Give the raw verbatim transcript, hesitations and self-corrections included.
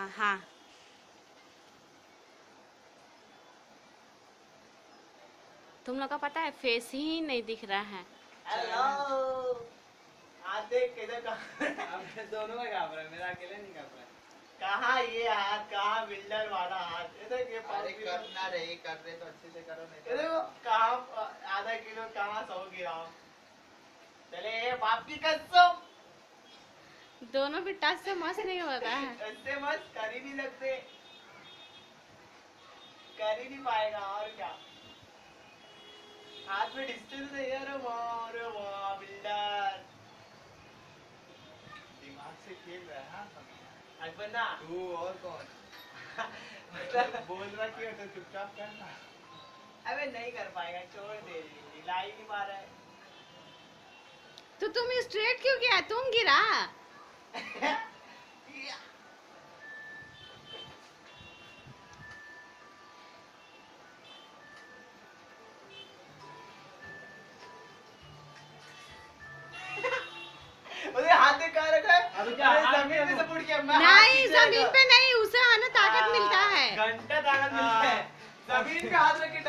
हाँ तुम लोग का पता है फेस ही नहीं दिख रहा है। हेलो हाथ देख किधर कहाँ दोनों का काँप रहा है, मेरा अकेले नहीं काँप रहा है। कहाँ ये हाथ, कहाँ बिल्डर वाला हाथ, ये देख ये अरे करना रहे कर रहे तो अच्छे से करो नहीं ये देखो कहाँ आधा किलो कहाँ सौ ग्राम। चले बाप की कसम दोनों भी टच से मस्त नहीं हो रहा है। ऐसे मस्त कर ही नहीं सकते, कर ही नहीं पाएगा और क्या। हाथ में डिस्टेंस नहीं है। अरे वाह अरे वाह बिल्डर दिमाग से खेल रहा है। हाँ आज बंदा तू और कौन मतलब बोल रहा क्यों तो चुपचाप करना। अबे नहीं कर पाएगा, छोड़ दे, ला ही नहीं पा रहा है। तो तुम स्ट्रेट क्यों किया, तुम गिरा। अरे हाथ में कहाँ रखा है? अभी क्या अरे हाथ जमीन में पे सपोर्ट किया, मैं हाथ नहीं पीछे जमीन रखा। पे नहीं, उसे आना ताकत मिलता है। घंटा ताकत मिलता है। जमीन पे हाथ रख के